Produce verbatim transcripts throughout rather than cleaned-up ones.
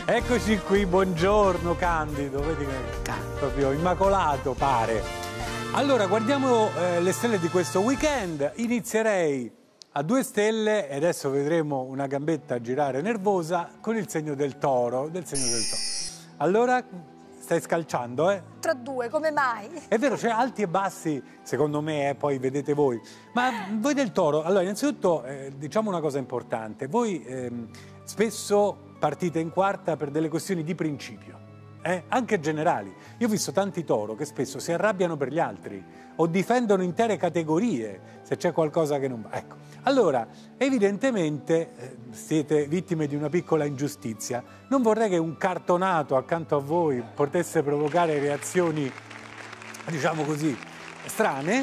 Eccoci qui, buongiorno Candido, vedi che proprio immacolato pare. Allora, guardiamo eh, le stelle di questo weekend. Inizierei a due stelle e adesso vedremo una gambetta girare nervosa con il segno del toro, del segno del toro. Allora, stai scalciando, eh? Tra due, come mai? È vero, c'è alti e bassi, secondo me, eh, poi vedete voi. Ma voi del toro, allora, innanzitutto, eh, diciamo una cosa importante. Voi ehm, spesso partite in quarta per delle questioni di principio, eh? Anche generali. Io ho visto tanti toro che spesso si arrabbiano per gli altri o difendono intere categorie se c'è qualcosa che non va. Ecco, allora, evidentemente eh, siete vittime di una piccola ingiustizia. Non vorrei che un cartonato accanto a voi potesse provocare reazioni, diciamo così, strane.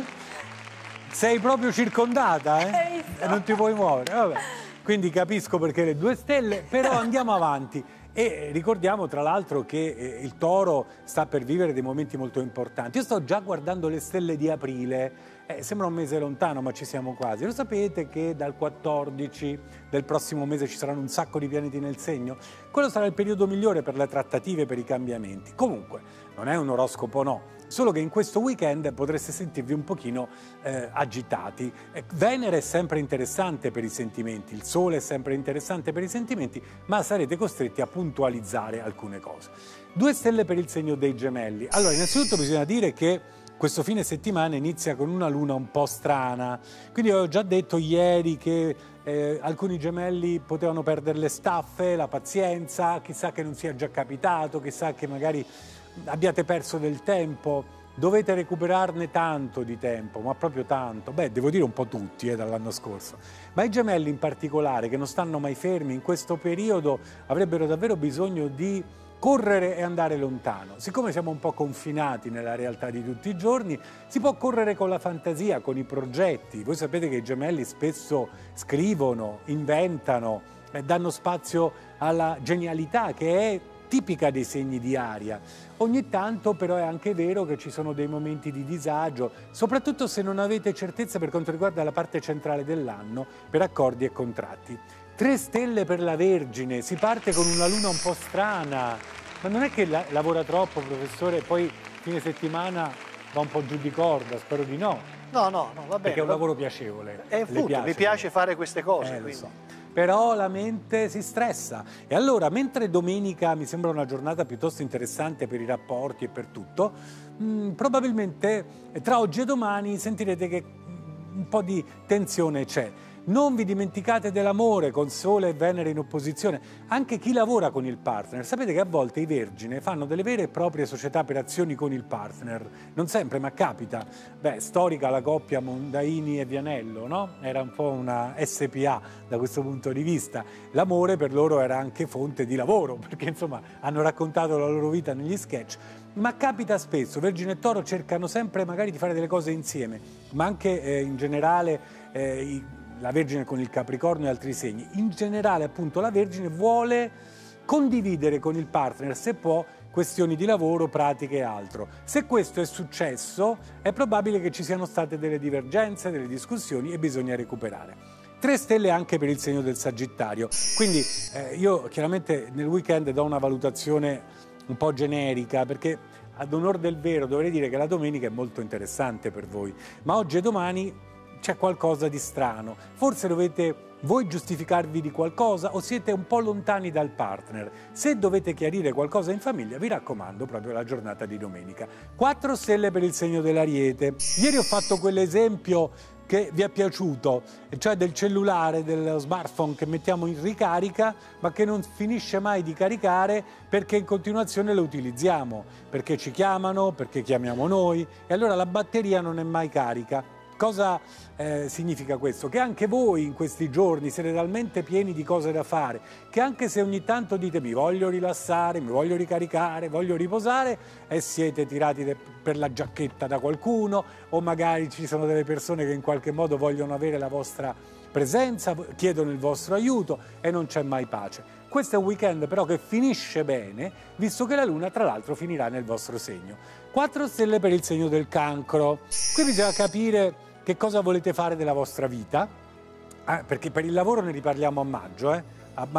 Sei proprio circondata, eh? E non ti puoi muovere, vabbè. Quindi capisco perché le due stelle, però andiamo avanti. E ricordiamo tra l'altro che eh, il toro sta per vivere dei momenti molto importanti. Io sto già guardando le stelle di aprile, eh, sembra un mese lontano ma ci siamo quasi. Lo sapete che dal quattordici del prossimo mese ci saranno un sacco di pianeti nel segno? Quello sarà il periodo migliore per le trattative, per i cambiamenti. Comunque, non è un oroscopo no. Solo che in questo weekend potreste sentirvi un pochino eh, agitati. Eh, Venere è sempre interessante per i sentimenti, il Sole è sempre interessante per i sentimenti, ma sarete costretti a puntualizzare alcune cose. Due stelle per il segno dei Gemelli. Allora, innanzitutto bisogna dire che questo fine settimana inizia con una luna un po' strana, quindi ho già detto ieri che eh, alcuni gemelli potevano perdere le staffe, la pazienza, chissà che non sia già capitato, chissà che magari abbiate perso del tempo, dovete recuperarne tanto di tempo, ma proprio tanto. Beh, devo dire un po' tutti eh, dall'anno scorso. Ma i gemelli in particolare, che non stanno mai fermi, in questo periodo avrebbero davvero bisogno di correre e andare lontano. Siccome siamo un po' confinati nella realtà di tutti i giorni, si può correre con la fantasia, con i progetti. Voi sapete che i gemelli spesso scrivono, inventano, eh, danno spazio alla genialità che è tipica dei segni di aria. Ogni tanto però è anche vero che ci sono dei momenti di disagio, soprattutto se non avete certezza per quanto riguarda la parte centrale dell'anno, per accordi e contratti. Tre stelle per la Vergine, si parte con una luna un po' strana, ma non è che la lavora troppo, professore, poi fine settimana va un po' giù di corda, spero di no. No, no, no, va bene. Perché è un lavoro piacevole. È appunto, piace, mi piace fare queste cose, eh, quindi. Lo so. Però la mente si stressa. E allora, mentre domenica mi sembra una giornata piuttosto interessante per i rapporti e per tutto, mh, probabilmente tra oggi e domani sentirete che un po' di tensione c'è. Non vi dimenticate dell'amore con Sole e Venere in opposizione. Anche chi lavora con il partner. Sapete che a volte i Vergine fanno delle vere e proprie società per azioni con il partner. Non sempre, ma capita. Beh, storica la coppia Mondaini e Vianello, no? Era un po' una S P A da questo punto di vista. L'amore per loro era anche fonte di lavoro, perché insomma hanno raccontato la loro vita negli sketch. Ma capita spesso, Vergine e Toro cercano sempre magari di fare delle cose insieme, ma anche eh, in generale eh, i, la Vergine con il Capricorno e altri segni. In generale, appunto, la Vergine vuole condividere con il partner, se può, questioni di lavoro, pratiche e altro. Se questo è successo, è probabile che ci siano state delle divergenze, delle discussioni e bisogna recuperare. Tre stelle anche per il segno del Sagittario. Quindi eh, io chiaramente nel weekend do una valutazione un po' generica, perché ad onor del vero dovrei dire che la domenica è molto interessante per voi, ma oggi e domani c'è qualcosa di strano. Forse dovete voi giustificarvi di qualcosa o siete un po' lontani dal partner. Se dovete chiarire qualcosa in famiglia, vi raccomando proprio la giornata di domenica. Quattro stelle per il segno dell'Ariete. Ieri ho fatto quell'esempio che vi è piaciuto, cioè del cellulare, dello smartphone che mettiamo in ricarica ma che non finisce mai di caricare perché in continuazione lo utilizziamo, perché ci chiamano, perché chiamiamo noi e allora la batteria non è mai carica. Cosa eh, significa questo? Che anche voi in questi giorni siete talmente pieni di cose da fare che anche se ogni tanto dite mi voglio rilassare, mi voglio ricaricare, voglio riposare e siete tirati per la giacchetta da qualcuno o magari ci sono delle persone che in qualche modo vogliono avere la vostra presenza, chiedono il vostro aiuto e non c'è mai pace. Questo è un weekend però che finisce bene, visto che la Luna tra l'altro finirà nel vostro segno. Quattro stelle per il segno del Cancro. Qui bisogna capire che cosa volete fare della vostra vita, eh, perché per il lavoro ne riparliamo a maggio, eh? a maggio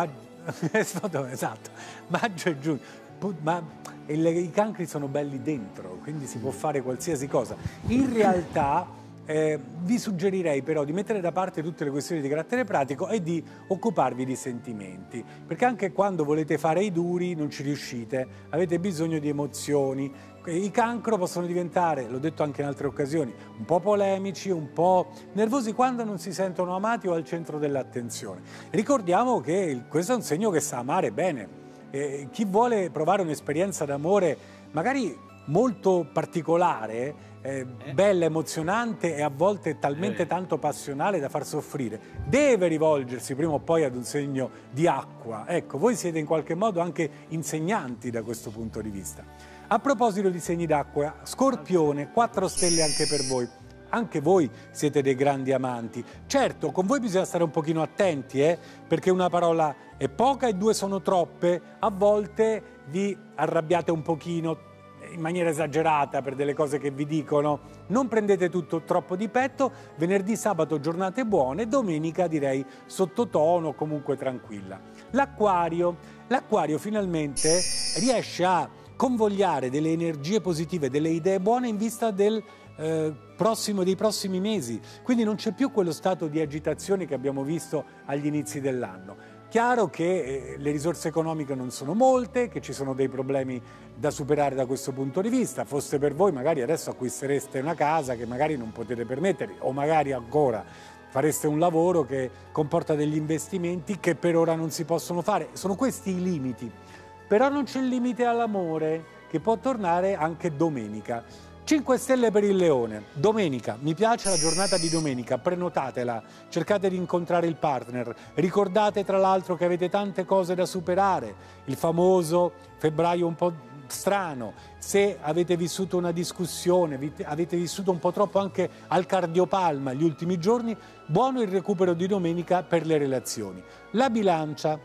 esatto, maggio e giugno. Ma il, i cancri sono belli dentro, quindi si può fare qualsiasi cosa. In realtà eh, vi suggerirei però di mettere da parte tutte le questioni di carattere pratico e di occuparvi di sentimenti, perché anche quando volete fare i duri non ci riuscite, avete bisogno di emozioni. I cancro possono diventare, l'ho detto anche in altre occasioni, un po' polemici, un po' nervosi quando non si sentono amati o al centro dell'attenzione. Ricordiamo che il, questo è un segno che sa amare bene. Eh, chi vuole provare un'esperienza d'amore magari molto particolare, eh, eh. bella, emozionante e a volte talmente eh. tanto passionale da far soffrire, deve rivolgersi prima o poi ad un segno di acqua. Ecco, voi siete in qualche modo anche insegnanti da questo punto di vista. A proposito di segni d'acqua, Scorpione, quattro stelle anche per voi. Anche voi siete dei grandi amanti. Certo, con voi bisogna stare un pochino attenti, eh, perché una parola è poca e due sono troppe. A volte vi arrabbiate un pochino in maniera esagerata per delle cose che vi dicono. Non prendete tutto troppo di petto. Venerdì, sabato giornate buone, domenica direi sottotono, comunque tranquilla. L'Acquario, l'Acquario finalmente riesce a convogliare delle energie positive, delle idee buone in vista del eh, prossimo, dei prossimi mesi. Quindi non c'è più quello stato di agitazione che abbiamo visto agli inizi dell'anno. Chiaro che eh, le risorse economiche non sono molte, che ci sono dei problemi da superare da questo punto di vista. Fosse per voi magari adesso acquistereste una casa che magari non potete permettervi, o magari ancora fareste un lavoro che comporta degli investimenti che per ora non si possono fare. Sono questi i limiti. Però non c'è il limite all'amore, che può tornare anche domenica. cinque stelle per il Leone. Domenica, mi piace la giornata di domenica, prenotatela, cercate di incontrare il partner. Ricordate tra l'altro che avete tante cose da superare, il famoso febbraio un po' strano. Se avete vissuto una discussione, avete vissuto un po' troppo anche al cardiopalma gli ultimi giorni, buono il recupero di domenica per le relazioni. La Bilancia.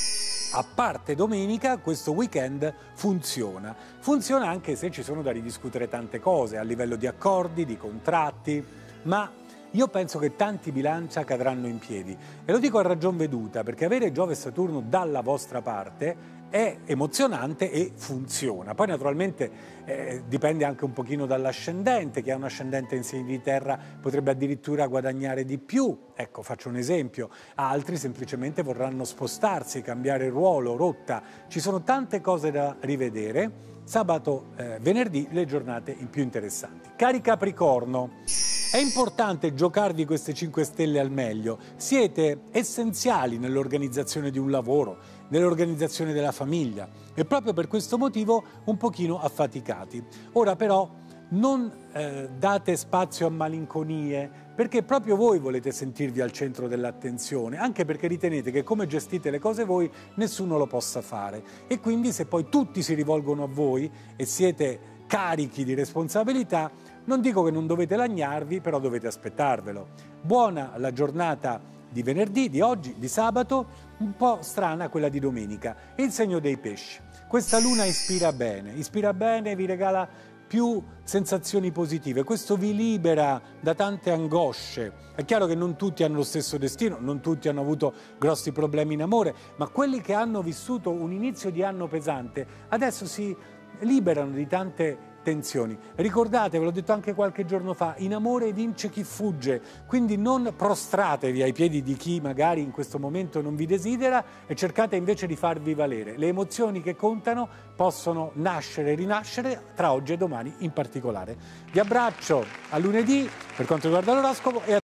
A parte domenica, questo weekend funziona. Funziona anche se ci sono da ridiscutere tante cose a livello di accordi, di contratti, ma io penso che tanti Bilancia cadranno in piedi. E lo dico a ragion veduta, perché avere Giove e Saturno dalla vostra parte è emozionante e funziona. Poi naturalmente eh, dipende anche un pochino dall'ascendente. Chi ha un ascendente in segno di terra potrebbe addirittura guadagnare di più. Ecco, faccio un esempio. Altri semplicemente vorranno spostarsi, cambiare ruolo, rotta. Ci sono tante cose da rivedere. Sabato, eh, venerdì, le giornate più interessanti. Cari Capricorno, è importante giocarvi queste cinque stelle al meglio. Siete essenziali nell'organizzazione di un lavoro, nell'organizzazione della famiglia e proprio per questo motivo un pochino affaticati. Ora però non eh, date spazio a malinconie, perché proprio voi volete sentirvi al centro dell'attenzione, anche perché ritenete che come gestite le cose voi nessuno lo possa fare, e quindi se poi tutti si rivolgono a voi e siete carichi di responsabilità, non dico che non dovete lagnarvi, però dovete aspettarvelo. Buona la giornata di venerdì, di oggi, di sabato, un po' strana quella di domenica. E il segno dei pesci. Questa luna ispira bene, ispira bene, vi regala più sensazioni positive. Questo vi libera da tante angosce. È chiaro che non tutti hanno lo stesso destino, non tutti hanno avuto grossi problemi in amore, ma quelli che hanno vissuto un inizio di anno pesante adesso si liberano di tante tensioni. Ricordate, ve l'ho detto anche qualche giorno fa, in amore vince chi fugge, quindi non prostratevi ai piedi di chi magari in questo momento non vi desidera e cercate invece di farvi valere. Le emozioni che contano possono nascere e rinascere tra oggi e domani in particolare. Vi abbraccio a lunedì per quanto riguarda l'oroscopo e a